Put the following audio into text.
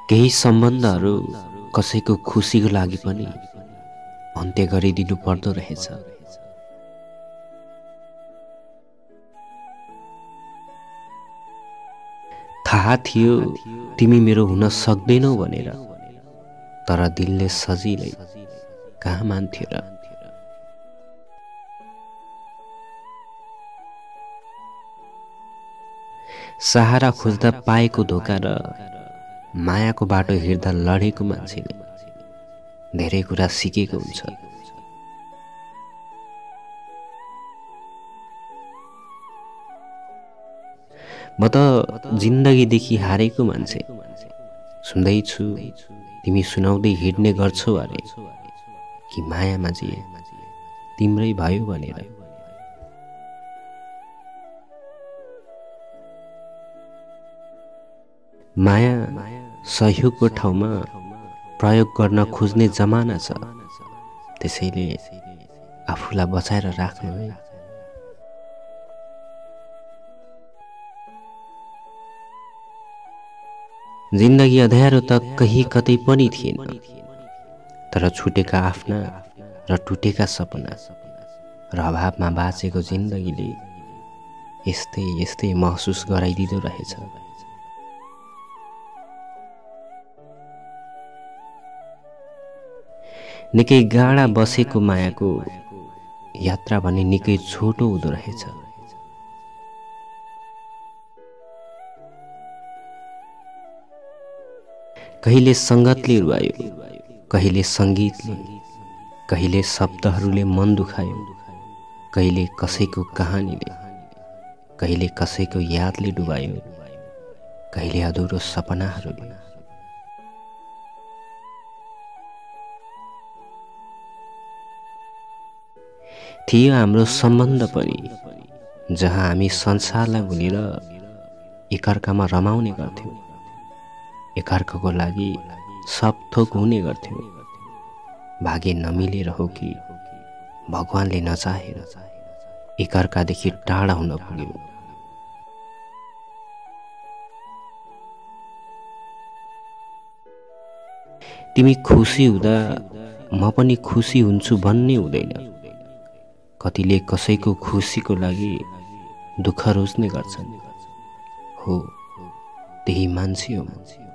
केही सम्बन्धहरू कसैको खुसीको लागि पनि अन्त्य गरिदिनु पर्दो रहेछ। थाहा थियो तिमी मेरो हुन सक्दैनौ भनेर, तर दिलले सजिलै कहाँ मान्थ्यो र। सहारा खोज्दा पाएको धोका र मायाको बाटो हिँड्दा लडेको मान्छेले धेरै कुरा सिकेको हुन्छ। म त जिन्दगीदेखि हारेको मान्छे। सुन्दैछु तिमी सुनाउँदै हिँड्ने गर्छौ अरे कि मायामा जे तिम्रै भयो भनेर। माया सहयोगको ठाउँमा प्रयोग गर्न खोज्ने जमाना छ, त्यसैले आफूलाई बचाएर राख्नु है। जिन्दगी अँध्यारो त कहीँ कतै पनि थिएन, तर छुटेका आफ्ना र टुटेका सपना र अभावमा बाँचेको जिन्दगीले यस्तै यस्तै महसुस गराइदिँदो रहेछ। निकै गाडा बसेको मायाको यात्रा भने निकै छोटो हुँदो रहेछ। कहिले संगतले रुवायो, कहिले संगीतले, कहिले शब्दहरूले मन दुखायो, कहिले कसैको कहानीले, कहिले कसैको यादले डुबायो, कहिले अधुरो सपनाहरूले। थियो हाम्रो सम्बन्ध पनि जहाँ हामी संसारलाई भुलेर एकअर्कामा रमाउने गर्थ्यौं, एकअर्काको लागि सब थोक हुने गर्थ्यौं। भाग्य नमिलेर हो कि भगवानले नचाहेर एकअर्कादेखि टाढा हुन पुग्यौं। तिमी खुसी हुँदा म पनि खुसी हुन्छु भन्ने हुँदैन। कतिले कसैको खुसीको लागि दुःख रोज्ने गर्छन्। हो, त्यही मान्छे हो।